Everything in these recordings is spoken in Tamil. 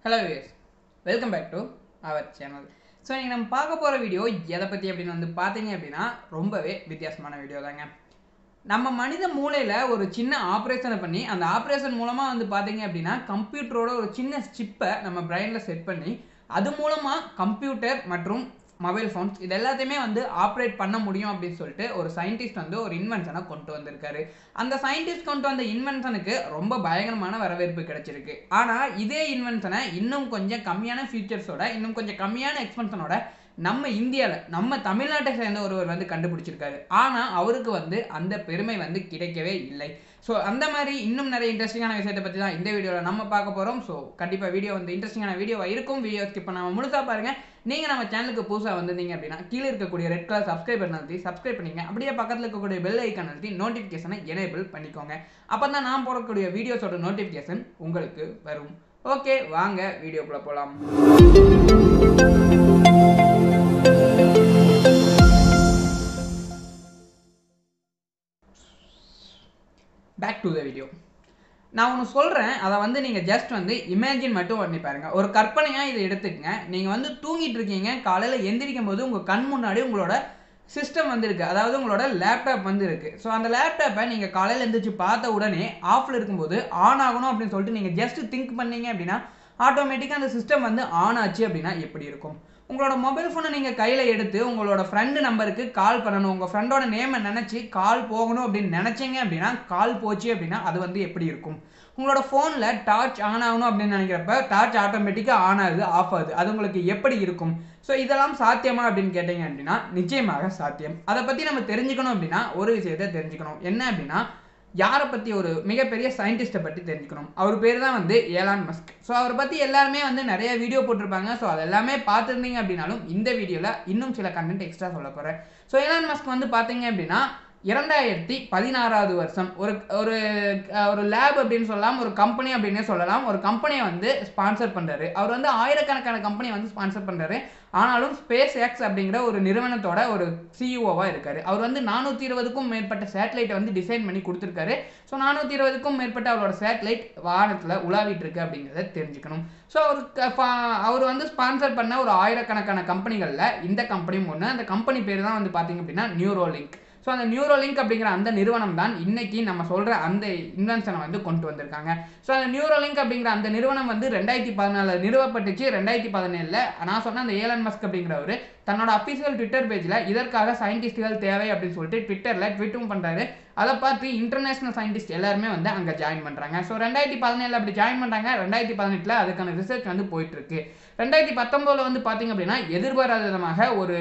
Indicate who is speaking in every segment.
Speaker 1: Hello viewers, welcome back to our channel. So இன்றைக்கி நம்ம பார்க்க போகிற வீடியோ எதை பற்றி அப்படின்னு வந்து பார்த்தீங்க அப்படின்னா ரொம்பவே வித்தியாசமான வீடியோ தாங்க. நம்ம மனித மூளையில் ஒரு சின்ன ஆப்ரேஷனை பண்ணி அந்த ஆப்ரேஷன் மூலமாக வந்து பார்த்தீங்க அப்படின்னா கம்ப்யூட்டரோட ஒரு சின்ன சிப்பை நம்ம பிரெயினில் செட் பண்ணி அது மூலமாக கம்ப்யூட்டர் மற்றும் மொபைல் ஃபோன்ஸ் இது எல்லாத்தையுமே வந்து ஆப்ரேட் பண்ண முடியும் அப்படின்னு சொல்லிட்டு ஒரு சயின்டிஸ்ட் வந்து ஒரு இன்வென்ஷனை கொண்டு வந்திருக்காரு. அந்த சயின்டிஸ்ட் கொண்டு வந்த இன்வென்ஷனுக்கு ரொம்ப பயங்கரமான வரவேற்பு கிடைச்சிருக்கு. ஆனால் இதே இன்வென்ஷனை இன்னும் கொஞ்சம் கம்மியான ஃபீச்சர்ஸோட இன்னும் கொஞ்சம் கம்மியான எக்ஸ்பென்ஷனோட நம்ம இந்தியாவில் நம்ம தமிழ்நாட்டை சேர்ந்த ஒருவர் வந்து கண்டுபிடிச்சிருக்காரு. ஆனால் அவருக்கு வந்து அந்த பெருமை வந்து கிடைக்கவே இல்லை. ஸோ அந்த மாதிரி இன்னும் நிறைய இன்ட்ரெஸ்டிங்கான விஷயத்தை பற்றி தான் இந்த வீடியோவில் நம்ம பார்க்க போகிறோம். ஸோ கண்டிப்பாக வீடியோ வந்து இன்ட்ரெஸ்டிங்கான வீடியோவாக இருக்கும். வீடியோ ஸ்கிப் பண்ணாமல் முழுசாக பாருங்கள். நீங்கள் நம்ம சேனலுக்கு புதுசாக வந்திருந்தீங்க அப்படின்னா கீழே இருக்கக்கூடிய ரெட் கலர் சப்ஸ்கிரைப் பட்டன் அழுத்தி சப்ஸ்கிரைப் பண்ணிங்க. அப்படியே பக்கத்தில் இருக்கக்கூடிய பெல் ஐக்கான் அழுத்தி நோட்டிஃபிகேஷனை எனேபிள் பண்ணிக்கோங்க. அப்போ தான் நான் போடக்கூடிய வீடியோஸோட நோட்டிஃபிகேஷன் உங்களுக்கு வரும். ஓகே, வாங்க வீடியோக்குள்ளே போகலாம். Back to the video. நான் ஒன்று சொல்கிறேன், அதை வந்து நீங்கள் ஜஸ்ட் வந்து இமேஜின் மட்டும் பண்ணி பாருங்கள். ஒரு கற்பனையாக இதை எடுத்துக்கங்க. நீங்கள் வந்து தூங்கிட்டு இருக்கீங்க, காலையில் எந்திரிக்கும் போது உங்கள் கண் முன்னாடி உங்களோட சிஸ்டம் வந்து இருக்குது, அதாவது உங்களோட லேப்டாப் வந்து இருக்குது. ஸோ அந்த லேப்டாப்பை நீங்கள் காலையில் எழுந்திரிச்சு பார்த்த உடனே ஆஃபில் இருக்கும்போது ஆன் ஆகணும் அப்படின்னு சொல்லிட்டு நீங்கள் ஜஸ்ட் திங்க் பண்ணீங்க அப்படின்னா ஆட்டோமேட்டிக்காக அந்த சிஸ்டம் வந்து ஆன் ஆச்சு அப்படின்னா எப்படி இருக்கும்? உங்களோட மொபைல் ஃபோனை நீங்கள் கையில் எடுத்து உங்களோட ஃப்ரெண்டு நம்பருக்கு கால் பண்ணணும், உங்கள் ஃப்ரெண்டோட நேமை நினச்சி கால் போகணும் அப்படின்னு நினச்சிங்க அப்படின்னா கால் போச்சு அப்படின்னா அது வந்து எப்படி இருக்கும்? உங்களோட ஃபோனில் டார்ச் ஆன் ஆகணும் அப்படின்னு நினைக்கிறப்ப டார்ச் ஆட்டோமேட்டிக்காக ஆன் ஆகுது, ஆஃப் ஆகுது. அது உங்களுக்கு எப்படி இருக்கும்? ஸோ இதெல்லாம் சாத்தியமா அப்படின்னு கேட்டீங்க அப்படின்னா நிச்சயமாக சாத்தியம். அதை பற்றி நம்ம தெரிஞ்சுக்கணும் அப்படின்னா ஒரு விஷயத்தை தெரிஞ்சுக்கணும். என்ன அப்படின்னா யாரை பற்றி? ஒரு மிகப்பெரிய சயின்டிஸ்ட்டை பற்றி தெரிஞ்சுக்கணும். அவர் பேர் தான் வந்து ஏலான் மஸ்க். ஸோ அவரை பற்றி எல்லாருமே வந்து நிறைய வீடியோ போட்டிருப்பாங்க. ஸோ அது எல்லாமே பார்த்துருந்தீங்க அப்படின்னாலும் இந்த வீடியோவில் இன்னும் சில கண்டென்ட் எக்ஸ்ட்ரா சொல்ல போகிறேன். ஸோ ஏலான் மஸ்க் வந்து பார்த்தீங்க அப்படின்னா 2016 வருஷம் ஒரு லேப் அப்படின்னு சொல்லலாம், ஒரு கம்பெனி அப்படின்னே சொல்லலாம், ஒரு கம்பெனியை வந்து ஸ்பான்சர் பண்ணுறாரு. அவர் வந்து ஆயிரக்கணக்கான கம்பெனியை வந்து ஸ்பான்சர் பண்ணுறாரு. ஆனாலும் ஸ்பேஸ் எக்ஸ் அப்படிங்கிற ஒரு நிறுவனத்தோட ஒரு சிஇஓவாக இருக்காரு. அவர் வந்து 420க்கும் மேற்பட்ட சேட்டலைட்டை வந்து டிசைன் பண்ணி கொடுத்துருக்காரு. ஸோ 420க்கும் மேற்பட்ட அவரோட சேட்டலைட் வானத்தில் உலாவிட்டு இருக்கு அப்படிங்கிறத தெரிஞ்சுக்கணும். ஸோ அவர் வந்து ஸ்பான்சர் பண்ண ஒரு ஆயிரக்கணக்கான கம்பெனிகளில் இந்த கம்பெனியும் ஒன்று. அந்த கம்பெனி பேர் தான் வந்து பார்த்தீங்க அப்படின்னா நியூரோலிங்க். ஸோ அந்த நியூரோலிங்க் அப்படிங்கிற அந்த நிறுவனம் தான் இன்னைக்கு நம்ம சொல்கிற அந்த இன்வென்ஷனை வந்து கொண்டு வந்திருக்காங்க. ஸோ அந்த நியூரோலிங்க் அப்படிங்கிற அந்த நிறுவனம் வந்து 2014 நிறுவப்பட்டுச்சு. 2017 நான் சொன்ன அந்த ஏலன் மஸ்க் அப்படிங்கிறவர் தன்னோட அஃபிஷியல் ட்விட்டர் பேஜில் இதற்காக சயின்டிஸ்டுகள் தேவை அப்படின்னு சொல்லிட்டு ட்விட்டரில் ட்வீட்டும் பண்ணுறாரு. அதை பார்த்து இன்டர்நேஷனல் சயின்டிஸ்ட் எல்லாருமே வந்து அங்கே ஜாயின் பண்ணுறாங்க. ஸோ 2017 அப்படி ஜாயின் பண்ணுறாங்க. 2018 அதுக்கான ரிசர்ச் வந்து போயிட்டுருக்கு. 2019 வந்து பார்த்தீங்க அப்படின்னா எதிர்பாராத விதமாக ஒரு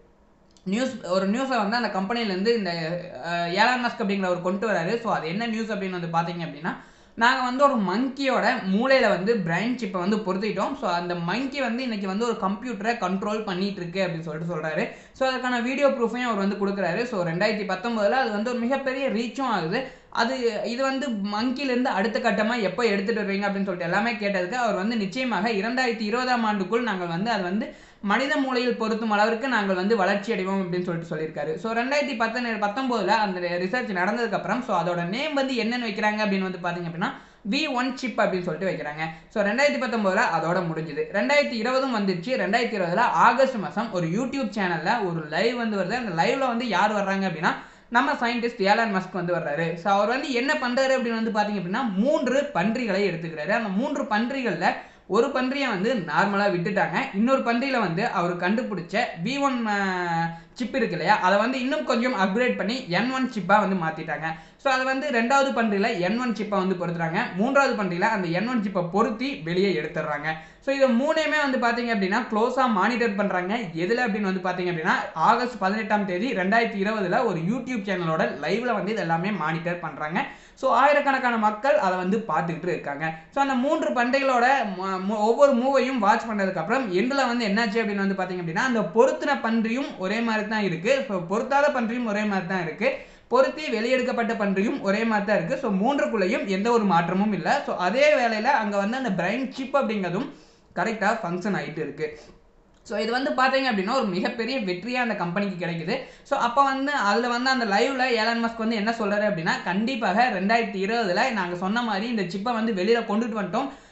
Speaker 1: நியூஸை வந்து அந்த கம்பெனிலேருந்து இந்த ஏலான் மஸ்க் அப்படிங்கிறவர் கொண்டு வராரு. ஸோ அது என்ன நியூஸ் அப்படின்னு வந்து பார்த்தீங்க அப்படின்னா நாங்கள் வந்து ஒரு மங்கியோட மூளையில் வந்து பிரெயின் சிப்பை வந்து பொருத்திட்டோம். ஸோ அந்த மங்கி வந்து இன்றைக்கி வந்து ஒரு கம்ப்யூட்டரை கண்ட்ரோல் பண்ணிகிட்டு இருக்கு அப்படின்னு சொல்லிட்டு சொல்கிறாரு. ஸோ அதுக்கான வீடியோ ப்ரூஃபையும் அவர் வந்து கொடுக்குறாரு. ஸோ 2019 அது வந்து ஒரு மிகப்பெரிய ரீச்சும் ஆகுது. இது வந்து மங்கிலேருந்து அடுத்த கட்டமாக எப்போ எடுத்துகிட்டு வருவீங்க அப்படின்னு சொல்லிட்டு எல்லாமே கேட்டதுக்கு அவர் வந்து நிச்சயமாக 2020ஆம் ஆண்டுக்குள் நாங்கள் வந்து அது வந்து மனித மூளையில் பொருத்தும் அளவிற்கு நாங்கள் வந்து வளர்ச்சி அடைவோம் அப்படின்னு சொல்லிட்டு சொல்லியிருக்காரு. ஸோ 2019 அந்த ரிசர்ச் நடந்ததுக்கப்புறம் ஸோ அதோட நேம் வந்து என்னென்னு வைக்கிறாங்க அப்படின்னு வந்து பார்த்தீங்க அப்படின்னா V1 சிப் அப்படின்னு சொல்லிட்டு வைக்கிறாங்க. ஸோ 2019 அதோட முடிஞ்சுது. 2020 வந்துருச்சு. 2020 ஆகஸ்ட் மாதம் ஒரு யூடியூப் சேனலில் ஒரு லைவ் வந்து வருது. அந்த லைவில் வந்து யார் வர்றாங்க அப்படின்னா நம்ம சயின்டிஸ்ட் ஏலான் மஸ்க் வந்து வர்றாரு. ஸோ அவர் வந்து என்ன பண்ணுறாரு அப்படின்னு வந்து பார்த்தீங்க அப்படின்னா 3 பன்றிகளை எடுத்துக்கிறாரு. அந்த 3 பன்றிகளில் ஒரு பன்றியை வந்து நார்மலாக விட்டுட்டாங்க. இன்னொரு பன்றியில் வந்து அவர் கண்டுபிடிச்ச V1 சிப் இருக்கு இல்லையா, அதை வந்து இன்னும் கொஞ்சம் அப்கிரேட் பண்ணி N1 சிப்பாக வந்து மாற்றிட்டாங்க. ஸோ அதை வந்து 2வது பன்றியில் N1 சிப்பை வந்து பொருத்துறாங்க. 3வது பன்றியில் அந்த N1 சிப்பை பொருத்தி வெளியே எடுத்துடுறாங்க. ஸோ இதை மூணையுமே வந்து பார்த்தீங்க அப்படின்னா க்ளோஸாக மானிட்டர் பண்ணுறாங்க. எதில் அப்படின்னு வந்து பார்த்தீங்க அப்படின்னா ஆகஸ்ட் 18ஆம் தேதி 2020 ஒரு யூடியூப் சேனலோட லைவில் வந்து இது எல்லாமே மானிட்டர் பண்ணுறாங்க. ஸோ ஆயிரக்கணக்கான மக்கள் அதை வந்து பார்த்துக்கிட்டு இருக்காங்க. ஸோ அந்த 3 பன்றிகளோட ஒவ்வொரு மூவையும் வாட்ச் பண்ணதுக்கப்புறம் எண்டில் வந்து என்னாச்சு அப்படின்னு வந்து பார்த்தீங்க அப்படின்னா அந்த பொருத்தின பன்றியும் ஒரே மாதிரி தான் இருக்குது. ஸோ பொருத்தாத பன்றியும் ஒரே மாதிரி தான் இருக்குது. பொருத்தி வெளியெடுக்கப்பட்ட பன்றியும் ஒரே மாதிரி தான் இருக்குது. ஸோ 3க்குள்ளேயும் எந்த ஒரு மாற்றமும் இல்லை. ஸோ அதே வேளையில் அங்கே வந்து அந்த பிரெயின் சிப் அப்படிங்கிறதும் கரெக்டாக ஃபங்க்ஷன் ஆகிட்டு இருக்குது. ஸோ இது வந்து பார்த்தீங்க அப்படின்னா ஒரு மிகப்பெரிய வெற்றியாக அந்த கம்பெனிக்கு கிடைக்குது. ஸோ அப்போ வந்து அதில் வந்து அந்த லைவ்ல ஏலான் மஸ்க் வந்து என்ன சொல்கிறாரு அப்படின்னா கண்டிப்பாக 2020 நாங்கள் சொன்ன மாதிரி இந்த சிப்பை வந்து வெளியில் கொண்டுட்டு வந்துட்டோம்.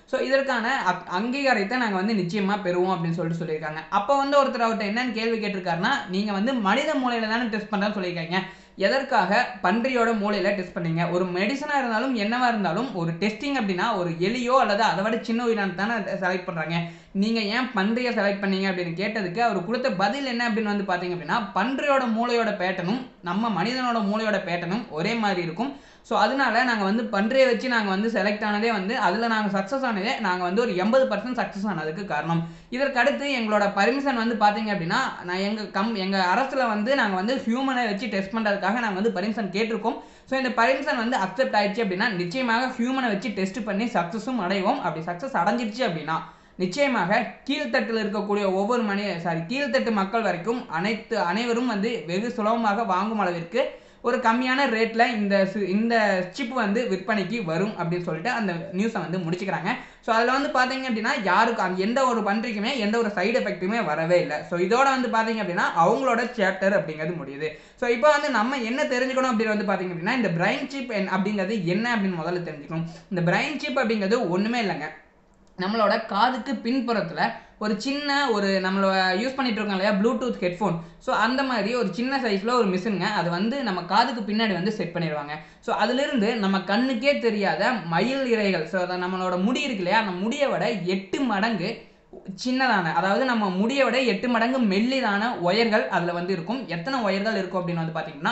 Speaker 1: ஸோ இதற்கான அங்கீகாரத்தை நாங்கள் வந்து நிச்சயமாக பெறுவோம் அப்படின்னு சொல்லியிருக்காங்க. அப்போ வந்து ஒருத்தர் அவர்கிட்ட என்னன்னு கேள்வி கேட்டிருக்காருன்னா, நீங்கள் வந்து மனித மூளையில தானே டெஸ்ட் பண்ணுறேன்னு சொல்லியிருக்காங்க, எதற்காக பன்றியோட மூளையில டெஸ்ட் பண்ணீங்க? ஒரு மெடிசனா இருந்தாலும் என்னவா இருந்தாலும் ஒரு டெஸ்டிங் அப்படின்னா ஒரு எலியோ அல்லது அதை விட சின்ன உயிரினத்தை தானே செலக்ட் பண்றாங்க. நீங்க ஏன் பன்றியை செலக்ட் பண்ணீங்க அப்படின்னு கேட்டதுக்கு அவர் கொடுத்த பதில் என்ன அப்படின்னு வந்து பாத்தீங்க அப்படின்னா, பன்றியோட மூளையோட பேட்டர்னும் நம்ம மனிதனோட மூளையோட பேட்டர்னும் ஒரே மாதிரி இருக்கும். ஸோ அதனால நாங்கள் வந்து பன்றியை வச்சு நாங்கள் வந்து செலக்ட் ஆனதே வந்து அதில் நாங்கள் சக்ஸஸ் ஆனதே நாங்கள் வந்து ஒரு 80% சக்ஸஸ் ஆனதுக்கு காரணம். இதற்கடுத்து எங்களோட பர்மிஷன் வந்து பார்த்தீங்க அப்படின்னா, நான் எங்கள் அரசில் வந்து நாங்கள் வந்து ஹியூமனை வச்சு டெஸ்ட் பண்ணுறதுக்காக நாங்கள் வந்து பர்மிஷன் கேட்டிருக்கோம். ஸோ இந்த பர்மிஷன் வந்து அக்செப்ட் ஆயிடுச்சு அப்படின்னா நிச்சயமாக ஹியூமனை வச்சு டெஸ்ட் பண்ணி சக்ஸஸும் அடைவோம். அப்படி சக்ஸஸ் அடைஞ்சிருச்சு அப்படின்னா நிச்சயமாக கீழ்த்தட்டில் இருக்கக்கூடிய ஒவ்வொரு கீழ்த்தட்டு மக்கள் வரைக்கும் அனைவரும் வந்து வெகு சுலபமாக வாங்கும் அளவிற்கு ஒரு கம்மியான ரேட்ல இந்த சிப் வந்து விற்பனைக்கு வரும் அப்படின்னு சொல்லிட்டு அந்த நியூஸை வந்து முடிச்சுக்கிறாங்க. ஸோ அதில் வந்து பார்த்தீங்க அப்படின்னா யாருக்கும் எந்த ஒரு பன்றிக்குமே எந்த ஒரு சைடு எஃபெக்ட்டுமே வரவே இல்லை. ஸோ இதோட வந்து பார்த்தீங்க அப்படின்னா அவங்களோட சாப்டர் அப்படிங்கிறது முடியுது. ஸோ இப்போ வந்து நம்ம என்ன தெரிஞ்சுக்கணும் அப்படின்னு வந்து பார்த்தீங்க அப்படின்னா, இந்த பிரைன் சிப் அப்படிங்கிறது என்ன அப்படின்னு முதல்ல தெரிஞ்சுக்கணும். இந்த பிரைன் சிப் அப்படிங்கிறது ஒன்றுமே இல்லைங்க, நம்மளோட காதுக்கு பின்புறத்தில் ஒரு சின்ன நம்மளோட யூஸ் பண்ணிட்டு இருக்கோம் இல்லையா ப்ளூடூத் ஹெட்ஃபோன், ஸோ அந்த மாதிரி ஒரு சின்ன சைஸில் ஒரு மிஷினுங்க, அது வந்து நம்ம காதுக்கு பின்னாடி வந்து செட் பண்ணிடுவாங்க. ஸோ அதிலிருந்து நம்ம கண்ணுக்கே தெரியாத மயில் இரைகள், ஸோ அதை நம்மளோட முடி இருக்கு இல்லையா, அந்த முடியை விட 8 மடங்கு சின்னதான, அதாவது நம்ம முடியை விட 8 மடங்கு மெல்லிதான ஒயர்கள் அதில் வந்து இருக்கும். எத்தனை ஒயர்கள் இருக்கும் அப்படின்னு வந்து பார்த்தீங்கன்னா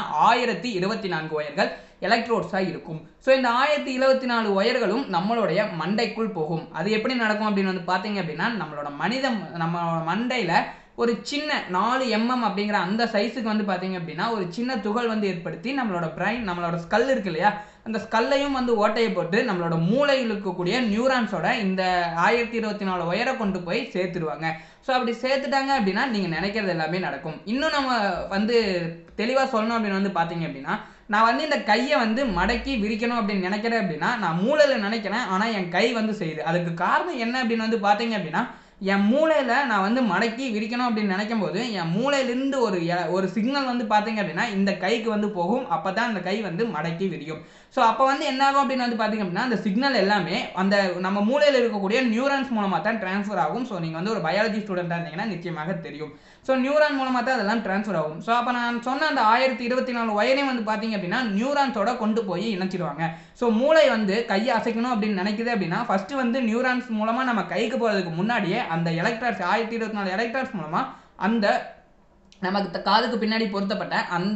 Speaker 1: 1024 ஒயர்கள் எலக்ட்ரோட்ஸாக இருக்கும். ஸோ இந்த 1024 ஒயர்களும் நம்மளுடைய மண்டைக்குள் போகும். அது எப்படி நடக்கும் அப்படின்னு வந்து பார்த்தீங்க அப்படின்னா, நம்ம மண்டையில் ஒரு சின்ன 4 mm அப்படிங்கிற அந்த சைஸுக்கு வந்து பார்த்தீங்க அப்படின்னா ஒரு சின்ன துகள் வந்து ஏற்படுத்தி நம்மளோட பிரைன், நம்மளோட ஸ்கல் இருக்கு இல்லையா, அந்த ஸ்கல்லையும் வந்து ஓட்டையை போட்டு நம்மளோட மூளையில் இருக்கக்கூடிய நியூரான்ஸோட இந்த 1024 ஒயரை கொண்டு போய் சேர்த்துருவாங்க. ஸோ அப்படி சேர்த்துட்டாங்க அப்படின்னா நீங்கள் நினைக்கிறது எல்லாமே நடக்கும். இன்னும் நம்ம வந்து தெளிவாக சொல்லணும் அப்படின்னு வந்து பார்த்தீங்க அப்படின்னா, நான் வந்து இந்த கையை வந்து மடக்கி விரிக்கணும் அப்படின்னு நினைக்கிறேன் அப்படின்னா நான் மூளையில் நினைக்கிறேன், ஆனால் என் கை வந்து செய்யுது. அதுக்கு காரணம் என்ன அப்படின்னு வந்து பார்த்தீங்க அப்படின்னா, என் மூளையில் நான் வந்து மடக்கி விரிக்கணும் அப்படின்னு நினைக்கும் போது என் மூளையிலிருந்து ஒரு சிக்னல் வந்து பார்த்தீங்க அப்படின்னா இந்த கைக்கு வந்து போகும். அப்போ தான் அந்த கை வந்து மடக்கி விரியும். ஸோ அப்போ வந்து என்ன ஆகும் அப்படின்னு வந்து பார்த்தீங்க அப்படின்னா, அந்த சிக்னல் எல்லாமே அந்த நம்ம மூளையில் இருக்கக்கூடிய நியூரான்ஸ் மூலமாக தான் டிரான்ஸ்ஃபர் ஆகும். ஸோ நீங்கள் வந்து ஒரு பயாலஜி ஸ்டூடெண்ட்டாக இருந்தீங்கன்னா நிச்சயமாக தெரியும். ஸோ நியூரான் மூலமாக தான் அதெல்லாம் டிரான்ஸ்ஃபர் ஆகும். ஸோ அப்போ நான் சொன்ன அந்த 1024 ஒயரையும் வந்து பார்த்தீங்க அப்படின்னா நியூரான்ஸோட கொண்டு போய் இணைச்சிடுவாங்க. ஸோ மூளை வந்து கையை அசைக்கணும் அப்படின்னு நினைக்குது அப்படின்னா ஃபர்ஸ்ட் வந்து நியூரான்ஸ் மூலமாக நம்ம கைக்கு போகிறதுக்கு முன்னாடியே அந்த எலக்ட்ரான்ஸ் 1024 எலக்ட்ரான்ஸ் மூலமாக அந்த நமக்கு காதுக்கு பின்னாடி பொருத்தப்பட்ட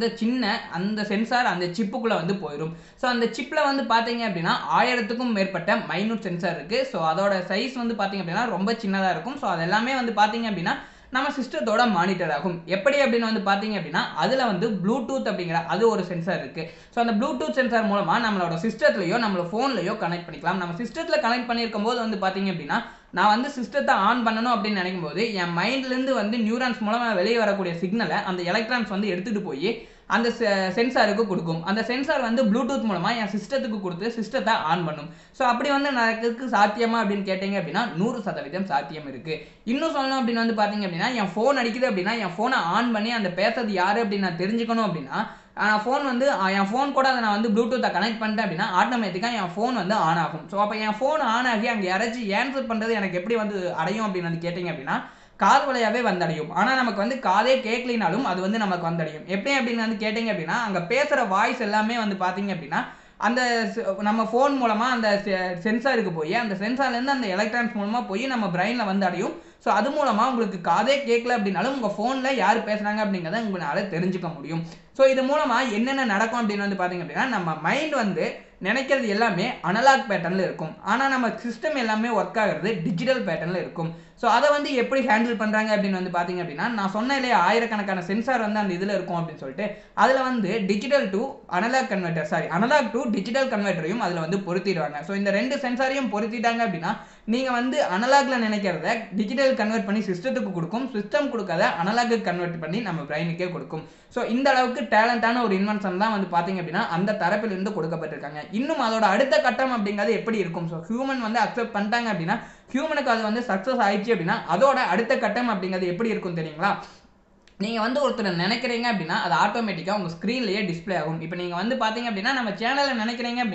Speaker 1: அந்த சென்சார் அந்த சிப்புக்குள்ளே வந்து போயிடும். ஸோ அந்த சிப்பில் வந்து பார்த்தீங்க அப்படின்னா 1000க்கும் மேற்பட்ட மைனூட் சென்சார் இருக்குது. ஸோ அதோட சைஸ் வந்து பார்த்தீங்க அப்படின்னா ரொம்ப சின்னதாக இருக்கும். ஸோ அது எல்லாமே வந்து பார்த்தீங்க அப்படின்னா நம்ம சிஸ்டத்தோட மானிட்டர் ஆகும். எப்படி அப்படின்னு வந்து பார்த்தீங்க அப்படின்னா அதில் வந்து ப்ளூடூத் அப்படிங்கிற அது ஒரு சென்சார் இருக்குது. ஸோ அந்த ப்ளூடூத் சென்சார் மூலமாக நம்மளோட சிஸ்டத்துலையோ நம்மளோட ஃபோன்லையோ கனெக்ட் பண்ணிக்கலாம். நம்ம சிஸ்டத்தில் கனெக்ட் பண்ணியிருக்கும் போது வந்து பார்த்தீங்க அப்படின்னா நான் வந்து சிஸ்டத்தை ஆன் பண்ணணும் அப்படின்னு நினைக்கும் போது என் மைண்ட்லேருந்து வந்து நியூரான்ஸ் மூலமாக வெளியே வரக்கூடிய சிக்னலை அந்த எலக்ட்ரான்ஸ் வந்து எடுத்துகிட்டு போய் அந்த சென்சாருக்கு கொடுக்கும். அந்த சென்சார் வந்து ப்ளூடூத் மூலமாக என் சிஸ்டத்துக்கு கொடுத்து சிஸ்டத்தை ஆன் பண்ணும். ஸோ அப்படி வந்து நடக்கிறதுக்கு சாத்தியமா அப்படின்னு கேட்டீங்க அப்படின்னா 100% சாத்தியம் இருக்குது. இன்னும் சொல்லணும் அப்படின்னு வந்து பார்த்தீங்க அப்படின்னா என் ஃபோன் அடிக்குது அப்படின்னா என் ஃபோனை ஆன் பண்ணி அந்த பேசுறது யார் அப்படின்னு நான் தெரிஞ்சுக்கணும் அப்படின்னா ஃபோன் வந்து என் ஃபோன் கூட அதை நான் வந்து ப்ளூடூத்தை கனெக்ட் பண்ணிட்டேன் அப்படின்னா ஆட்டோமேட்டிக்காக என் ஃபோன் வந்து ஆன் ஆகும். ஸோ அப்போ என் ஃபோன் ஆன் ஆகி அங்கே யாராச்சும் ஆன்சர் பண்ணுறது எனக்கு எப்படி வந்து அடையும் அப்படின்னு வந்து கேட்டிங்க அப்படின்னா காது வழியாவே வந்தடையும். ஆனால் நமக்கு வந்து காதே கேட்கலினாலும் அது வந்து நமக்கு வந்தடையும். எப்படி அப்படின்னு வந்து கேட்டிங்க அப்படின்னா அங்கே பேசுகிற வாய்ஸ் எல்லாமே வந்து பார்த்தீங்க அப்படின்னா அந்த நம்ம ஃபோன் மூலமாக அந்த சென்சாருக்கு போய் அந்த சென்சார்லேருந்து அந்த எலக்ட்ரான்ஸ் மூலமாக போய் நம்ம பிரெயினில் வந்து அடையும். ஸோ அது மூலமாக உங்களுக்கு காதே கேட்கல அப்படின்னாலும் உங்கள் ஃபோனில் யார் பேசுகிறாங்க அப்படிங்கிறத உங்களால் தெரிஞ்சுக்க முடியும். ஸோ இது மூலமாக என்னென்ன நடக்கும் அப்படின்னு வந்து பார்த்தீங்க அப்படின்னா நம்ம மைண்ட் வந்து நினைக்கிறது எல்லாமே அனலாக் பேட்டர்னில் இருக்கும். ஆனால் நம்ம சிஸ்டம் எல்லாமே ஒர்க் ஆகிறது டிஜிட்டல் பேட்டர்னில் இருக்கும். ஸோ அதை வந்து எப்படி ஹேண்டில் பண்ணுறாங்க அப்படின்னு வந்து பார்த்தீங்க அப்படின்னா நான் சொன்ன இல்லையா ஆயிரக்கணக்கான சென்சார் வந்து அந்த இதில் இருக்கும் அப்படின்னு சொல்லிட்டு அதில் வந்து அனலாக் டு டிஜிட்டல் கன்வெர்ட்டரையும் அதில் வந்து பொருத்திடுவாங்க. ஸோ இந்த 2 சென்சாரையும் பொருத்திட்டாங்க அப்படின்னா நீங்கள் வந்து அனலாக்ல நினைக்கிறத டிஜிட்டல் கன்வெர்ட் பண்ணி சிஸ்டத்துக்கு கொடுக்கும், சிஸ்டம் கொடுக்காத அனலாக்கு கன்வெர்ட் பண்ணி நம்ம பிரெயினுக்கே கொடுக்கும். ஸோ இந்த அளவுக்கு டேலண்டான ஒரு இன்வென்ஷன் தான் வந்து பார்த்தீங்க அப்படின்னா அந்த தரப்பிலிருந்து கொடுக்கப்பட்டிருக்காங்க. இன்னும் அதோட அடுத்த கட்டம் அப்படிங்கிறது எப்படி இருக்கும்? ஸோ ஹியூமன் வந்து அக்செப்ட் பண்ணிட்டாங்க அப்படின்னா ஹியூமனுக்கு அது வந்து சக்ஸஸ் ஆயிடுச்சு அப்படின்னா அதோட அடுத்த கட்டம் அப்படிங்கிறது எப்படி இருக்கும் தெரியுங்களா? நீங்கள் வந்து ஒருத்தர் நினைக்கிறீங்க அப்படின்னா அது ஆட்டோமேட்டிக்காக உங்கள் ஸ்க்ரீன்லேயே டிஸ்பிளே ஆகும். இப்போ நீங்கள் வந்து பார்த்தீங்க அப்படின்னா நம்ம சேனலில் நினைக்கிறீங்க அப்படின்னா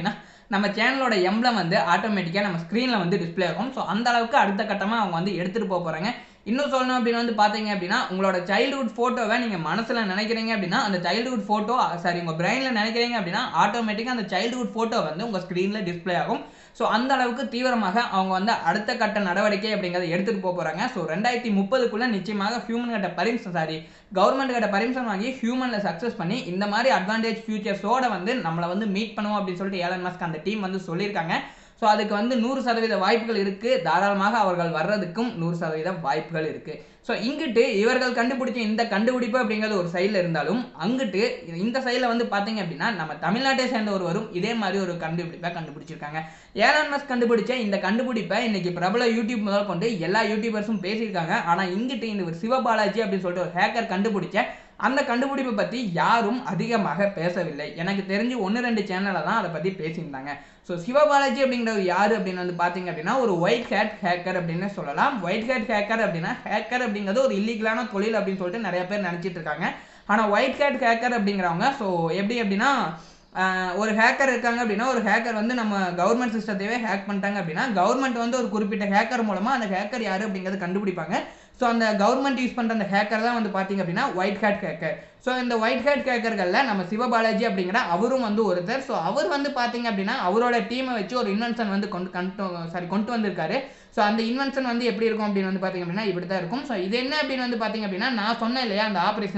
Speaker 1: நம்ம சேனலோட எம்ப்ளம் வந்து ஆட்டோமேட்டிக்காக நம்ம ஸ்க்ரீனில் வந்து டிஸ்பிளே ஆகும். ஸோ அந்த அளவுக்கு அடுத்த கட்டமாக அவங்க வந்து எடுத்துகிட்டு போகிறாங்க. இன்னும் சொல்லணும் அப்படின்னு வந்து பார்த்தீங்க அப்படின்னா, உங்களோட சைல்டுஹுட் ஃபோட்டோவை நீங்கள் மனசில் நினைக்கிறீங்க அப்படின்னா, அந்த சைல்டுஹுட் ஃபோட்டோ உங்கள் பிரெயினில் நினைக்கிறீங்க அப்படின்னா ஆட்டோமேட்டிக்காக அந்த சைல்டுஹுட் ஃபோட்டோ வந்து உங்கள் ஸ்க்ரீனில் டிஸ்பிளே ஆகும். ஸோ அந்த அளவுக்கு தீவிரமாக அவங்க வந்து அடுத்த கட்ட நடவடிக்கை அப்படிங்கிறத எடுத்துகிட்டு போகிறாங்க. ஸோ 2030க்குள்ளே நிச்சயமாக கவர்மெண்ட் கிட்ட பர்மிஷன் வாங்கி ஹியூமனில் சக்ஸஸ் பண்ணி இந்த மாதிரி அட்வான்டேஜ் ஃபியூச்சர்ஸோட வந்து நம்மளை வந்து மீட் பண்ணுவோம் அப்படின்னு சொல்லிட்டு எலன் மஸ்க் அந்த டீம் வந்து சொல்லியிருக்காங்க. ஸோ அதுக்கு வந்து 100% வாய்ப்புகள் இருக்குது. தாராளமாக அவர்கள் வர்றதுக்கும் 100% வாய்ப்புகள் இருக்குது. ஸோ இங்கிட்டு இவர்கள் கண்டுபிடிச்ச இந்த கண்டுபிடிப்பு அப்படிங்கிறது ஒரு சைடில் இருந்தாலும், அங்கிட்டு இந்த சைடில் வந்து பார்த்தீங்க அப்படின்னா நம்ம தமிழ்நாட்டை சேர்ந்த ஒருவரும் இதே மாதிரி ஒரு கண்டுபிடிப்பை கண்டுபிடிச்சிருக்காங்க. எலன் மஸ்க் கண்டுபிடிச்ச இந்த கண்டுபிடிப்பை இன்னைக்கு பிரபல யூடியூப் முதல் கொண்டு எல்லா யூடியூபர்ஸும் பேசியிருக்காங்க. ஆனால் இங்கிட்டு இந்த ஒரு சிவபாலாஜி அப்படின்னு சொல்லிட்டு ஒரு ஹேக்கர் கண்டுபிடிச்ச அந்த கண்டுபிடிப்பை பற்றி யாரும் அதிகமாக பேசவில்லை. எனக்கு தெரிஞ்சு 1-2 சேனலில் தான் அதை பற்றி பேசியிருந்தாங்க. ஸோ சிவபாலாஜி அப்படிங்கிறவர் யார் அப்படின்னு வந்து பார்த்தீங்க அப்படின்னா ஒரு ஒயிட் ஹேட் ஹேக்கர் அப்படின்னு சொல்லலாம். ஒயிட் ஹேட் ஹேக்கர் அப்படின்னா ஹேக்கர் அப்படிங்கிறது ஒரு இல்லீகலான தொழில் அப்படின்னு சொல்லிட்டு நிறைய பேர் நினச்சிட்டு இருக்காங்க. ஆனால் ஒயிட் ஹேட் ஹேக்கர் அப்படிங்கிறவங்க ஸோ எப்படி அப்படின்னா ஒரு ஹேக்கர் இருக்காங்க அப்படின்னா ஒரு ஹேக்கர் வந்து நம்ம கவர்மெண்ட் சிஸ்டத்தையே ஹேக் பண்ணிட்டாங்க அப்படின்னா கவர்மெண்ட் வந்து ஒரு குறிப்பிட்ட ஹேக்கர் மூலமாக அந்த ஹேக்கர் யார் அப்படிங்கிறது கண்டுபிடிப்பாங்க. ஸோ அந்த கவர்மெண்ட் யூஸ் பண்ணுற அந்த ஹேக்கர் தான் வந்து பார்த்தீங்க அப்படின்னா ஒயிட் ஹேட் ஹேக்கர். ஸோ இந்த ஒயிட் ஹேட் ஹேக்கர்களில் நம்ம சிவபாலாஜி அப்படிங்கிற அவரும் வந்து ஒருத்தர். ஸோ அவர் வந்து பார்த்தீங்க அப்படின்னா அவரோட டீமை வச்சு ஒரு இன்வென்ஷன் வந்து கொண்டு வந்திருக்காரு. ஸோ அந்த இன்வென்ஷன் வந்து எப்படி இருக்கும் அப்படின்னு வந்து பார்த்தீங்க அப்படின்னா இப்படி தான் இருக்கும். ஸோ இது என்ன அப்படின்னு வந்து பார்த்தீங்க அப்படின்னா நான் சொன்னேன் இல்லையா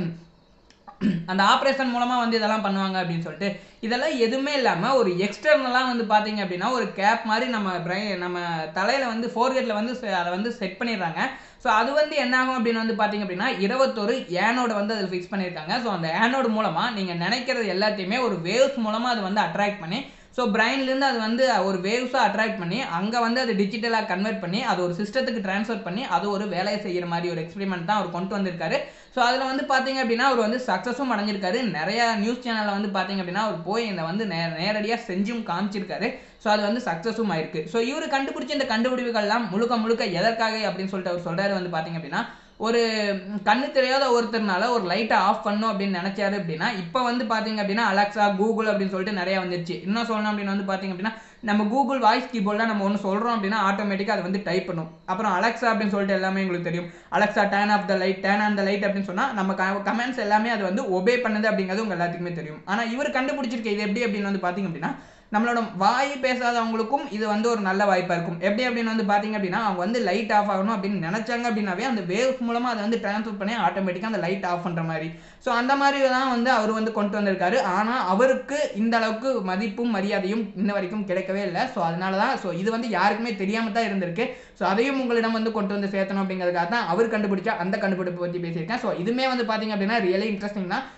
Speaker 1: அந்த ஆப்ரேஷன் மூலமாக வந்து இதெல்லாம் பண்ணுவாங்க அப்படின்னு சொல்லிட்டு இதெல்லாம் எதுவுமே இல்லாமல் ஒரு எக்ஸ்டர்னலாக வந்து பார்த்தீங்க அப்படின்னா ஒரு கேப் மாதிரி நம்ம தலையில் வந்து ஃபோர்ஹெட்டில் வந்து அதை வந்து செட் பண்ணிடுறாங்க. ஸோ அது வந்து என்ன ஆகும் அப்படின்னு வந்து பார்த்தீங்க அப்படின்னா 21 ஏனோட வந்து அதில் ஃபிக்ஸ் பண்ணியிருக்காங்க. ஸோ அந்த ஏனோடு மூலமாக நீங்கள் நினைக்கிறது எல்லாத்தையுமே ஒரு வேவ்ஸ் மூலமாக அது வந்து அட்ராக்ட் பண்ணி ஸோ பிரைன்லேருந்து அது வந்து ஒரு வேவ்ஸாக அட்ராக்ட் பண்ணி அங்கே வந்து அது டிஜிட்டலாக கன்வெர்ட் பண்ணி அது ஒரு சிஸ்டத்துக்கு ட்ரான்ஸ்ஃபர் பண்ணி அது ஒரு வேலையை செய்கிற மாதிரி ஒரு எக்ஸ்பெரிமெண்ட் தான் அவர் கொண்டு வந்திருக்காரு. ஸோ அதில் வந்து பார்த்தீங்க அப்படின்னா அவர் வந்து சக்ஸஸும் அடைஞ்சிருக்காரு. நிறையா நியூஸ் சேனலில் வந்து பார்த்தீங்க அப்படின்னா அவர் போய் இந்த வந்து நேரடியாக செஞ்சும் காமிச்சிருக்காரு. ஸோ அது வந்து சக்ஸஸும் ஆயிருக்கு. ஸோ இவர் கண்டுபிடிச்ச இந்த கண்டுபிடிப்புகள்லாம் முழுக்க எதற்காக அப்படின்னு சொல்லிட்டு அவர் சொல்கிறாரு வந்து பார்த்தீங்க அப்படின்னா ஒரு கண்ணு தெரியாத ஒருத்தர்னால ஒரு லைட்டை ஆஃப் பண்ணும் அப்படின்னு நினைச்சாரு அப்படின்னா இப்போ வந்து பார்த்தீங்க அப்படின்னா அலெக்ஸா கூகுள் அப்படின்னு சொல்லிட்டு நிறைய வந்துருச்சு. இன்னும் சொல்லணும் அப்படின்னு வந்து பார்த்தீங்க அப்படின்னா நம்ம கூகுள் வாய்ஸ் கீபோர்டில் நம்ம ஒன்று சொல்கிறோம் அப்படின்னா ஆட்டோமேட்டிக்காக அது வந்து டைப் பண்ணும். அப்புறம் அலெக்ஸா அப்படின்னு சொல்லிட்டு எல்லாமே உங்களுக்கு தெரியும். Alexa turn on the light அப்படின்னு சொன்னால் நம்ம கமெண்ட்ஸ் எல்லாமே அது வந்து ஒபே பண்ணுது அப்படிங்கிறது உங்கள் எல்லாத்துக்குமே தெரியும். ஆனால் இவர் கண்டுபிடிச்சிருக்க இது எப்படி அப்படின்னு வந்து பார்த்தீங்க அப்படின்னா நம்மளோட வாய் பேசாதவங்களுக்கும் இது வந்து ஒரு நல்ல வாய்ப்பாக இருக்கும். எப்படி அப்படின்னு வந்து பார்த்தீங்க அப்படின்னா அவங்க வந்து லைட் ஆஃப் ஆகணும் அப்படின்னு நினச்சாங்க அப்படின்னாவே அந்த வேவ்ஸ் மூலமாக அதை வந்து ட்ரான்ஸ்ஃபர் பண்ணி ஆட்டோமேட்டிக்காக அந்த லைட் ஆஃப் பண்ணுற மாதிரி. ஸோ அந்த மாதிரி தான் வந்து அவர் வந்து கொண்டு வந்திருக்காரு. ஆனால் அவருக்கு இந்த அளவுக்கு மதிப்பும் மரியாதையும் இன்ன வரைக்கும் கிடைக்கவே இல்லை. ஸோ அதனால தான் இது வந்து யாருக்குமே தெரியாமல் தான் இருந்திருக்கு. ஸோ அதையும் உங்களிடம் வந்து கொண்டு வந்து சேர்த்தணும் அப்படிங்கிறதுக்காக தான் அவர் கண்டுபிடிச்சா அந்த கண்டுபிடிப்பை பற்றி பேசியிருக்கேன். ஸோ இதுவுமே வந்து பார்த்தீங்க அப்படின்னா ரியலி இன்ட்ரெஸ்டிங் தான்.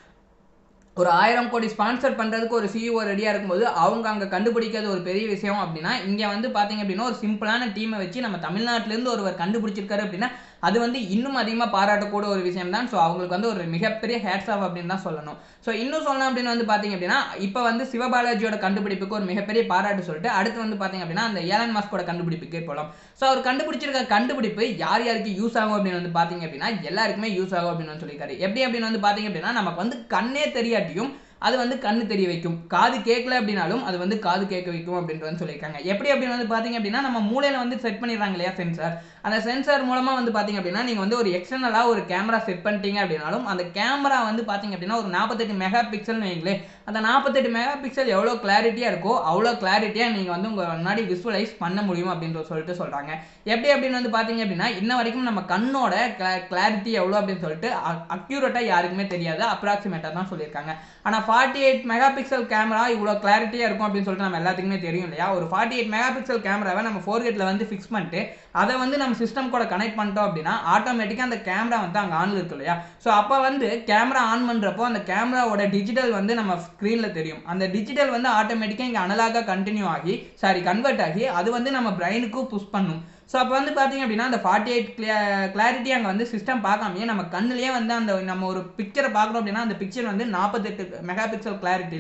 Speaker 1: ஒரு 1000 கோடி ஸ்பான்சர் பண்ணுறதுக்கு ஒரு CEO ரெடியாக இருக்கும்போது அவங்க அங்கே கண்டுபிடிக்கிறது ஒரு பெரிய விஷயம் அப்படின்னா இங்கே வந்து பார்த்தீங்க அப்படின்னா ஒரு சிம்பிளான டீமை வச்சு நம்ம தமிழ்நாட்டிலேருந்து ஒருவர் கண்டுபிடிச்சிருக்காரு அப்படின்னா அது வந்து இன்னும் அதிகமாக பாராட்டக்கூடிய ஒரு விஷயம் தான். ஸோ அவங்களுக்கு வந்து ஒரு மிகப்பெரிய ஹேட்ஸ் ஆஃப் அப்படின்னு தான் சொல்லணும். ஸோ இன்னும் சொல்லணும் அப்படின்னு வந்து பார்த்தீங்க அப்படின்னா இப்போ வந்து சிவபாலாஜியோட கண்டுபிடிப்புக்கு ஒரு மிகப்பெரிய பாராட்டு சொல்லிட்டு அடுத்து வந்து பார்த்தீங்க அப்படின்னா அந்த எலன் மஸ்கோட கண்டுபிடிப்புக்கே போகலாம். ஸோ அவர் கண்டுபிடிச்சிருக்க கண்டுபிடிப்பு யார் யாருக்கு யூஸ் ஆகும் அப்படின்னு வந்து பார்த்தீங்க அப்படின்னா எல்லாருக்குமே யூஸ் ஆகும் அப்படின்னு சொல்லியிருக்காரு. எப்படி அப்படின்னு வந்து பார்த்தீங்க அப்படின்னா நமக்கு வந்து கண்ணே தெரியாட்டியும் அது வந்து கண்ணு தெரிய வைக்கும். காது கேட்கல அப்படின்னாலும் அது வந்து காது கேட்க வைக்கும் அப்படின்றது சொல்லியிருக்காங்க. எப்படி அப்படின்னு வந்து பார்த்தீங்க அப்படின்னா நம்ம மூளையில் வந்து செட் பண்ணிடுறாங்க இல்லையா சென்சார். அந்த சென்சார் மூலமாக வந்து பார்த்தீங்க அப்படின்னா நீங்கள் வந்து ஒரு எக்ஸ்டர்னலாக ஒரு கேமரா செட் பண்ணிட்டீங்க அப்படின்னாலும் அந்த கேமரா வந்து பார்த்தீங்க அப்படின்னா ஒரு 48 மெகா பிக்சல் வைங்களே அந்த 48 மெகா பிக்சல் எவ்வளோ கிளாரிட்டியாக இருக்கோ அவ்வளோ கிளாரிட்டியாக நீங்கள் வந்து உங்கள் முன்னாடி விசுவலைஸ் பண்ண முடியும் அப்படின்னு சொல்லிட்டு சொல்கிறாங்க. எப்படி அப்படின்னு வந்து பார்த்தீங்க அப்படின்னா இன்ன வரைக்கும் நம்ம கண்ணோட கிளாரிட்டி எவ்வளோ அப்படின்னு சொல்லிட்டு அக்யூரேட்டாக யாருக்குமே தெரியாது. அப்ராக்சிமேட்டாக தான் சொல்லியிருக்காங்க. ஆனால் 48 மெகா பிக்சல் கேமரா இவ்வளோ கிளாரிட்டியாக இருக்கும் அப்படின்னு சொல்லிட்டு நம்ம எல்லாத்துக்குமே தெரியும் இல்லையா. ஒரு 48 மெகா பிக்சல் கேமராவை நம்ம ஃபோர்கேட்டில் வந்து ஃபிக்ஸ் பண்ணிட்டு அதை வந்து நம்ம சிஸ்டம் கூட கனெக்ட் பண்ணிட்டோம் அப்படின்னா ஆட்டோமேட்டிக்காக அந்த கேமரா வந்து அங்கே ஆன்ல இருக்கு இல்லையா. ஸோ அப்போ வந்து கேமரா ஆன் பண்ணுறப்போ அந்த கேமராவோட டிஜிட்டல் வந்து நம்ம ஸ்க்ரீனில் தெரியும். அந்த டிஜிட்டல் வந்து ஆட்டோமேட்டிக்காக இங்கே அனலாக கன்வெர்ட் ஆகி அது வந்து நம்ம பிரெயினுக்கும் புஷ் பண்ணும். ஸோ அப்போ வந்து பார்த்தீங்க அப்படின்னா அந்த 48 கிளாரிட்டி அங்கே வந்து சிஸ்டம் பார்க்காமையே நம்ம கண்ணுலேயே வந்து அந்த நம்ம ஒரு பிக்சரை பார்க்குறோம் அப்படின்னா அந்த பிக்சர் வந்து 48 மெகா பிக்சல் கிளாரிட்டியில்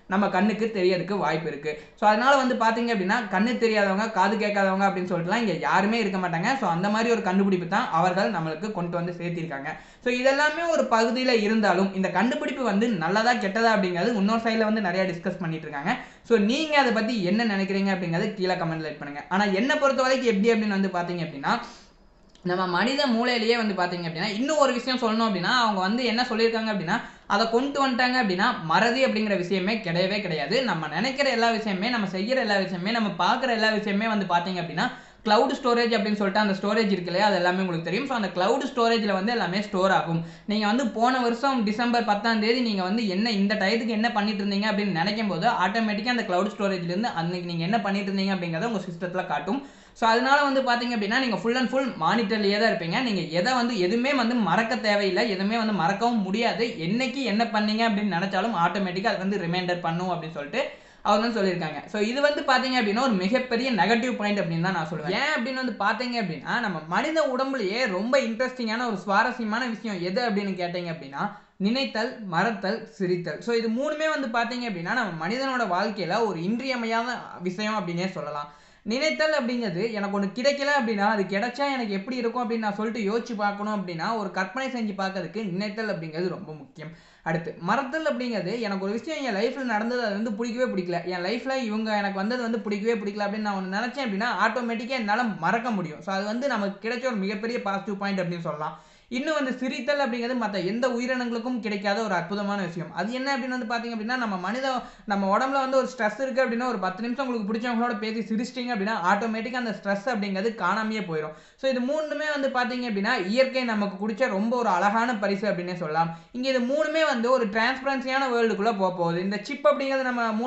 Speaker 1: நம்ம கண்ணுக்கு தெரியறதுக்கு வாய்ப்பு இருக்கு. ஸோ அதனால வந்து பார்த்தீங்க அப்படின்னா கண்ணு தெரியாதவங்க காது கேட்காதவங்க அப்படின்னு சொல்லிட்டுலாம் இங்கே யாருமே இருக்க மாட்டாங்க. ஸோ அந்த மாதிரி ஒரு கண்டுபிடிப்பு தான் அவர்கள் நம்மளுக்கு கொண்டு வந்து சேர்த்திருக்காங்க. ஸோ இதெல்லாமே ஒரு பகுதியில் இருந்தாலும் இந்த கண்டுபிடிப்பு வந்து நல்லதா கெட்டதா அப்படிங்கிறது இன்னொரு சைடில் வந்து நிறைய டிஸ்கஸ் பண்ணிட்டு இருக்காங்க. ஸோ நீங்கள் அதை பற்றி என்ன நினைக்கிறீங்க அப்படிங்கிறது கீழே கமெண்ட்ல லைக் பண்ணுங்க. ஆனால் என்னை பொறுத்த வரைக்கும் எப்படி அப்படின்னு வந்து பார்த்தீங்க அப்படின்னா நம்ம மனித மூளையிலேயே வந்து பார்த்தீங்க அப்படின்னா இன்னும் ஒரு விஷயம் சொல்லணும் அப்படின்னா அவங்க வந்து என்ன சொல்லியிருக்காங்க அப்படின்னா அதை கொண்டு வந்துட்டாங்க அப்படின்னா மறதி அப்படிங்கிற விஷயமே கிடையவே கிடையாது. நம்ம நினைக்கிற எல்லா விஷயமே நம்ம செய்கிற எல்லா விஷயமே நம்ம பார்க்குற எல்லா விஷயமே வந்து பார்த்தீங்க அப்படின்னா கிளவுட் ஸ்டோரேஜ் அப்படின்னு சொல்லிட்டு அந்த ஸ்டோரேஜ் இருக்கு இல்லையா, அது எல்லாமே உங்களுக்கு தெரியும். ஸோ அந்த கிளவுட் ஸ்டோரேஜில் வந்து எல்லாமே ஸ்டோர் ஆகும். நீங்கள் வந்து போன வருஷம் டிசம்பர் 10ஆம் தேதி நீங்கள் வந்து என்ன இந்த டயத்துக்கு என்ன பண்ணிட்டு இருந்தீங்க அப்படின்னு நினைக்கும் போது ஆட்டோமேட்டிக்காக அந்த கிளவுட் ஸ்டோரேஜ்லேருந்து அன்னைக்கு நீங்கள் என்ன பண்ணிட்டு இருந்தீங்க அப்படிங்கிறத உங்கள் சிஸ்டத்தில் காட்டும். ஸோ அதனால வந்து பார்த்தீங்க அப்படின்னா நீங்கள் ஃபுல் அண்ட் ஃபுல் மானிட்டர்லேயே தான் இருப்பீங்க. நீங்கள் எதை வந்து எதுவுமே வந்து மறக்க தேவையில்லை, எதுவுமே வந்து மறக்கவும் முடியாது. என்னைக்கு என்ன பண்ணீங்க அப்படின்னு நினச்சாலும் ஆட்டோமேட்டிக்காக அது வந்து ரிமைண்டர் பண்ணும் அப்படின்னு சொல்லிட்டு அவங்க வந்து சொல்லியிருக்காங்க. ஸோ இது வந்து பார்த்தீங்க அப்படின்னா ஒரு மிகப்பெரிய நெகட்டிவ் பாயிண்ட் அப்படின்னு தான் நான் சொல்லுவேன். ஏன் அப்படின்னு வந்து பார்த்தீங்க அப்படின்னா நம்ம மனித உடம்புலயே ரொம்ப இன்ட்ரெஸ்டிங்கான ஒரு சுவாரஸ்யமான விஷயம் எது அப்படின்னு கேட்டீங்க அப்படின்னா நினைத்தல், மறத்தல், சிரித்தல். ஸோ இது மூணுமே வந்து பார்த்தீங்க அப்படின்னா நம்ம மனிதனோட வாழ்க்கையில் ஒரு இன்றியமையாத விஷயம் அப்படின்னே சொல்லலாம். நினைத்தல் அப்படிங்கிறது எனக்கு ஒன்று கிடைக்கல அப்படின்னா அது கிடைச்சா எனக்கு எப்படி இருக்கும் அப்படின்னு நான் சொல்லிட்டு யோசிச்சு பார்க்கணும் அப்படின்னா ஒரு கற்பனை செஞ்சு பார்க்கறதுக்கு நினைத்தல் அப்படிங்கிறது ரொம்ப முக்கியம். அடுத்து மறத்தல் அப்படிங்கிறது எனக்கு ஒரு விஷயம் என் லைஃப்பில் நடந்தது அது வந்து பிடிக்கவே பிடிக்கல, என் லைஃப்பில் இவங்க எனக்கு வந்தது வந்து பிடிக்கவே பிடிக்கல அப்படின்னு நான் ஒன்று நினச்சேன் அப்படின்னா ஆட்டோமேட்டிக்காக என்னால் மறக்க முடியும். ஸோ அது வந்து நமக்கு கிடைச்ச ஒரு மிகப்பெரிய பாசிட்டிவ் பாயிண்ட் அப்படின்னு சொல்லலாம். இன்னும் வந்து சிரித்தல் அப்படிங்கிறது மற்ற எந்த உயிரினங்களுக்கும் கிடைக்காத ஒரு அற்புதமான விஷயம். அது என்ன அப்படின்னு வந்து பார்த்தீங்க அப்படின்னா நம்ம உடம்புல வந்து ஒரு ஸ்ட்ரெஸ் இருக்குது அப்படின்னா ஒரு 10 நிமிஷம் உங்களுக்கு பிடிச்சவங்களோட பேசி சிரிச்சிட்டிங்க அப்படின்னா ஆட்டோமேட்டிக்காக அந்த ஸ்ட்ரெஸ் அப்படிங்கிறது காணாமையே போயிடும். ஸோ இது மூணுமே வந்து பார்த்தீங்க அப்படின்னா இயற்கை நமக்கு குடிச்ச ரொம்ப ஒரு அழகான பரிசு அப்படின்னே சொல்லலாம். இங்கே இது மூணுமே வந்து ஒரு டிரான்ஸ்பரன்சியான வேர்ல்டுக்குள்ளே போகுது. இந்த சிப் அப்படிங்கிறது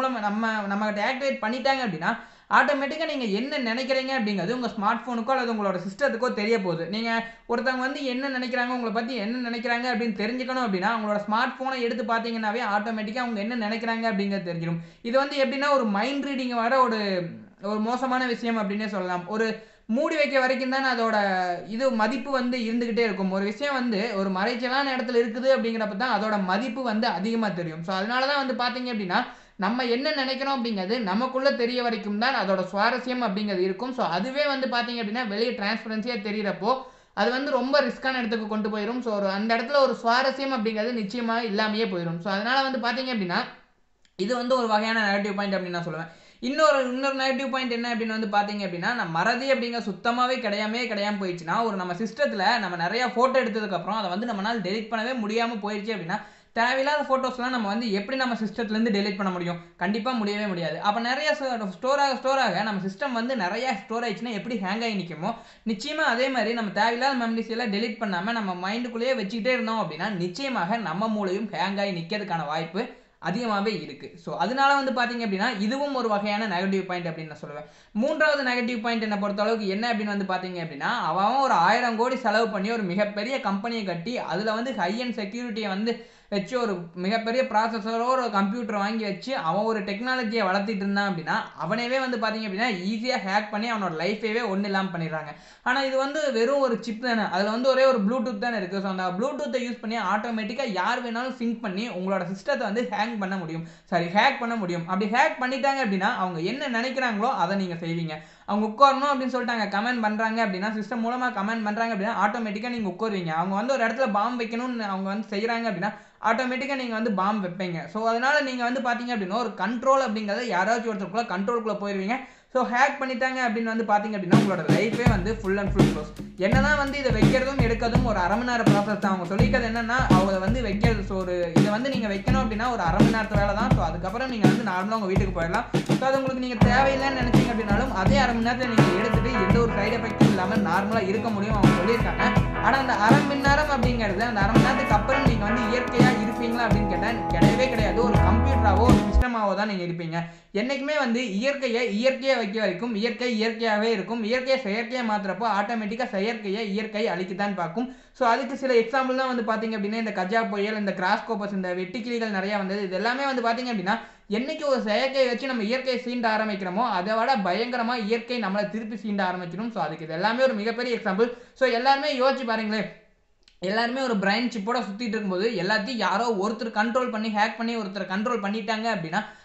Speaker 1: நம்ம ஆக்டிவேட் பண்ணிட்டாங்க அப்படின்னா ஆட்டோமேட்டிக்காக நீங்கள் என்ன நினைக்கிறீங்க அப்படிங்கிறது உங்கள் ஸ்மார்ட் ஃபோனுக்கோ அல்லது உங்களோட சிஸ்டத்துக்கோ தெரிய போகுது. நீங்கள் ஒருத்தவங்க வந்து என்ன நினைக்கிறாங்க, உங்களை பற்றி என்ன நினைக்கிறாங்க அப்படின்னு தெரிஞ்சுக்கணும் அப்படின்னா உங்களோட ஸ்மார்ட் ஃபோனை எடுத்து பார்த்தீங்கன்னாவே ஆட்டோமேட்டிக்காக அவங்க என்ன நினைக்கிறாங்க அப்படிங்கிறது தெரிஞ்சிடும். இது வந்து எப்படின்னா ஒரு மைண்ட் ரீடிங் வர ஒரு மோசமான விஷயம் அப்படின்னே சொல்லலாம். ஒரு மூடி வைக்க வரைக்கும் தான் அதோட இது மதிப்பு வந்து இருந்துகிட்டே இருக்கும். ஒரு விஷயம் வந்து ஒரு மறைச்சலான இடத்துல இருக்குது அப்படிங்கிறப்ப தான் அதோட மதிப்பு வந்து அதிகமாக தெரியும். ஸோ அதனால தான் வந்து பார்த்தீங்க அப்படின்னா நம்ம என்ன நினைக்கிறோம் அப்படிங்கிறது நமக்குள்ள தெரிய வரைக்கும் தான் அதோட சுவாரஸ்யம் அப்படிங்கிறது இருக்கும். ஸோ அதுவே வந்து பார்த்தீங்க அப்படின்னா வெளியே டிரான்ஸ்பரன்சியாக தெரியிறப்போ அது வந்து ரொம்ப ரிஸ்கான இடத்துக்கு கொண்டு போயிடும். ஸோ அந்த இடத்துல ஒரு சுவாரஸ்யம் அப்படிங்கிறது நிச்சயமாக இல்லாமையே போயிடும். ஸோ அதனால வந்து பார்த்தீங்க அப்படின்னா இது வந்து ஒரு வகையான நெகட்டிவ் பாயிண்ட் அப்படின்னு நான் சொல்லுவேன். இன்னொரு நெகட்டிவ் பாயிண்ட் என்ன அப்படின்னு வந்து பார்த்தீங்க அப்படின்னா நம்ம மறதி அப்படிங்கிற சுத்தமாகவே கிடையாமல் போயிடுச்சுன்னா ஒரு நம்ம சிஸ்டத்தில் நம்ம நிறையா ஃபோட்டோ எடுத்ததுக்கப்புறம் அதை வந்து நம்மளால் டெலிட் பண்ணவே முடியாமல் போயிடுச்சு அப்படின்னா தேவையில்லாத ஃபோட்டோஸ்லாம் நம்ம வந்து எப்படி நம்ம சிஸ்டத்துலேருந்து டெலிட் பண்ண முடியும்? கண்டிப்பாக முடியவே முடியாது. அப்போ நிறைய ஸ்டோர் ஆக நம்ம சிஸ்டம் வந்து நிறையா ஸ்டோர் ஆயிடுச்சுன்னா எப்படி ஹேங் ஆகி நிற்குமோ நிச்சயமாக அதே மாதிரி நம்ம தேவையில்லாத மெமரிஸ் எல்லாம் டெலிட் பண்ணாமல் நம்ம மைண்டுக்குள்ளேயே வச்சுக்கிட்டே இருந்தோம் அப்படின்னா நிச்சயமாக நம்ம மூளையும் ஹேங் ஆகி நிற்கிறதுக்கான வாய்ப்பு அதிகமாகவே இருக்குது. ஸோ அதனால வந்து பார்த்தீங்க அப்படின்னா இதுவும் ஒரு வகையான நெகட்டிவ் பாயிண்ட் அப்படின்னு நான் சொல்லுவேன். மூன்றாவது நெகட்டிவ் பாயிண்ட் என்ன பொறுத்த அளவுக்கு என்ன அப்படின்னு வந்து பார்த்தீங்க அப்படின்னா அவன் ஒரு 1000 கோடி செலவு பண்ணி ஒரு மிகப்பெரிய கம்பெனியை கட்டி அதில் வந்து ஹை அண்ட் செக்யூரிட்டியை வந்து வச்சு ஒரு மிகப்பெரிய ப்ராசஸரோ ஒரு கம்ப்யூட்டர் வாங்கி வச்சு அவன் ஒரு டெக்னாலஜியை வளர்த்திட்டு இருந்தான் அப்படின்னா அவனவே வந்து பார்த்தீங்க அப்படின்னா ஈஸியாக ஹேக் பண்ணி அவனோட லைஃபேவே ஒன்றும் இல்லாமல் பண்ணிடுறாங்க. ஆனால் இது வந்து வெறும் ஒரு சிப் தானே, அதில் வந்து ஒரே ஒரு ப்ளூடூத் தானே இருக்குது. ஸோ அந்த ப்ளூடூத்தை யூஸ் பண்ணி ஆட்டோமேட்டிக்காக யார் வேணாலும் சிங்க் பண்ணி உங்களோட சிஸ்டத்தை வந்து ஹேக் பண்ண முடியும். அப்படி ஹேக் பண்ணிட்டாங்க அப்படின்னா அவங்க என்ன நினைக்கிறாங்களோ அதை நீங்கள் செய்வீங்க. அவங்க உட்காரணும் அப்படின்னு சொல்லிட்டாங்க கமெண்ட் பண்ணுறாங்க அப்படின்னா சிஸ்டம் மூலமாக கமெண்ட் பண்ணுறாங்க அப்படின்னா ஆட்டோமேட்டிக்காக நீங்கள் உட்காருவீங்க. அவங்க வந்து ஒரு இடத்துல பாம்பு வைக்கணும்னு அவங்க வந்து செய்கிறாங்க அப்படின்னா ஆட்டோமேட்டிக்காக நீங்கள் வந்து பாம்பு வைப்பீங்க. ஸோ அதனால் நீங்கள் வந்து பார்த்தீங்க அப்படின்னா ஒரு கண்ட்ரோல் அப்படிங்கிறத யாராச்சும் ஒருத்தருக்குள்ள கண்ட்ரோலுக்குள்ளே போயிடுவீங்க. ஸோ ஹேக் பண்ணிட்டாங்க அப்படின்னு வந்து பார்த்தீங்க அப்படின்னா உங்களோட லைஃபே வந்து ஃபுல் அண்ட் ஃபுல் க்ளோஸ். என்னதான் வந்து இதை வைக்கிறதும் எடுக்கிறதும் ஒரு அரை மணி நேரம் ப்ராசஸ் தான். அவங்க சொல்லிக்கிறது என்னன்னா அவங்க வந்து வைக்கிறது ஸோ ஒரு இதை வந்து நீங்கள் வைக்கணும் அப்படின்னா ஒரு அரை மணி நேரத்து வேலை தான். ஸோ அதுக்கப்புறம் நீங்கள் வந்து நார்மலாக உங்கள் வீட்டுக்கு போயிடலாம். ஸோ அது உங்களுக்கு நீங்கள் தேவையில்லைன்னு நினச்சிங்க அப்படின்னாலும் அதே அரை மணி நேரத்தில் நீங்கள் எடுத்துகிட்டு எந்த ஒரு சைடு எஃபெக்டும் இல்லாமல் நார்மலாக இருக்க முடியும் அவங்க சொல்லியிருக்காங்க. ஆனால் அந்த அரை மணி நேரம் அப்படிங்கிறது அந்த அரை மணி நேரத்துக்கு அப்புறம் நீங்கள் வந்து இயற்கையாக இருப்பீங்களா அப்படின்னு கேட்டால் கிடையவே கிடையாது. ஒரு கம்ப்யூட்டராகவோ ஒரு சிஸ்டமாகவோ தான் நீங்கள் இருப்பீங்க. என்றைக்குமே வந்து இயற்கையை வைக்க வரைக்கும் இயற்கை இயற்கையாகவே இருக்கும். இயற்கையை செயற்கையாக மாற்றுறப்போ ஆட்டோமேட்டிக்காக இயற்கை அழிக்கத்தான் பார்க்கும். ஸோ அதுக்கு சில எக்ஸாம்பிள் தான் வந்து பார்த்தீங்க அப்படின்னா இந்த கஜா புயல், இந்த கிராஸ்கோபஸ், இந்த வெட்டுக்கிளிகள் நிறையா வந்தது. இது எல்லாமே வந்து பார்த்தீங்க அப்படின்னா என்னைக்கு ஒரு செயற்கையை வச்சு நம்ம இயற்கையை சீண்ட ஆரம்பிக்கிறோமோ அதை விட பயங்கரமாக இயற்கை நம்மளை திருப்பி சீண்ட ஆரம்பிச்சிடும். ஸோ அதுக்கு இது எல்லாமே ஒரு மிகப்பெரிய எக்ஸாம்பிள். ஸோ எல்லாருமே யோசிச்சு பாருங்களேன், எல்லாருமே ஒரு பிரைன் சிப்போட சுற்றிட்டு இருக்கும்போது எல்லாத்தையும் யாரோ ஒருத்தர் கண்ட்ரோல் பண்ணி ஹேக் பண்ணி ஒருத்தர் கண்ட்ரோல் பண்ணிட்டாங்க அப்படின்னா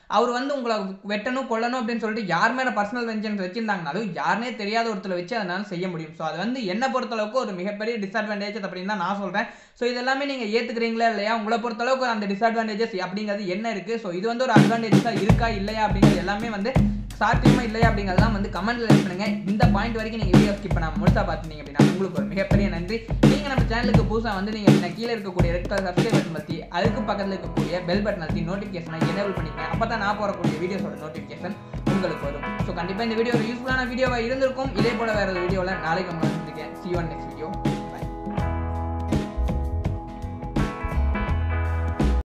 Speaker 1: அவர் வந்து உங்களை வெட்டணும் கொல்லணும் அப்படின்னு சொல்லிட்டு யார் மேலே பர்சனல் வெஞ்சன்ஸ் வச்சிருந்தாங்கனாலும் யாருனே தெரியாத ஒருத்தரை வச்சு அதனால செய்ய முடியும். ஸோ அது வந்து என்ன பொறுத்தளவுக்கு ஒரு மிகப்பெரிய டிஸ்அட்வான்டேஜ் அப்படின்னு தான் நான் சொல்கிறேன். ஸோ இதெல்லாமே நீங்கள் ஏற்றுக்கிறீங்களா இல்லையா? உங்களை பொறுத்தளவுக்கு அந்த டிஸ்அட்வான்டேஜஸ் அப்படிங்கிறது என்ன இருக்குது? ஸோ இது வந்து ஒரு அட்வான்டேஜஸாக இருக்கா இல்லையா அப்படிங்கிறது எல்லாமே வந்து சாத்தியமா இல்லையா அப்படிங்கிறதெல்லாம் வந்து கமெண்ட்ல லைக் பண்ணுங்க. இந்த பாயிண்ட் வரைக்கும் நீங்கள் வீடியோ ஸ்கிப் பண்ணாம முழுசா பார்த்துட்டீங்க அப்படின்னா உங்களுக்கு ஒரு மிகப்பெரிய நன்றி. நீங்கள் நம்ம சேனலுக்கு புதுசாக வந்து நீங்கள் கீழே இருக்கக்கூடிய ரெட் கலர் சப்ஸ்கிரைப் பட்டன் பற்றி அதுக்கு பக்கத்தில் இருக்கக்கூடிய பெல் பட்டன் அழுத்தி நோட்டிஃபிகேஷனை எனேபிள் பண்ணிக்கங்க. அப்போ தான் நான் போடக்கூடிய வீடியோஸோட நோட்டிஃபிகேஷன் உங்களுக்கு வரும். ஸோ கண்டிப்பாக இந்த வீடியோ ஒரு யூஸ்ஃபுல்லான வீடியோவாக இருந்திருக்கும். இதே போல வேற ஒரு வீடியோவில் நாளைக்கு உங்களை சந்திக்கிறேன். See you on next video.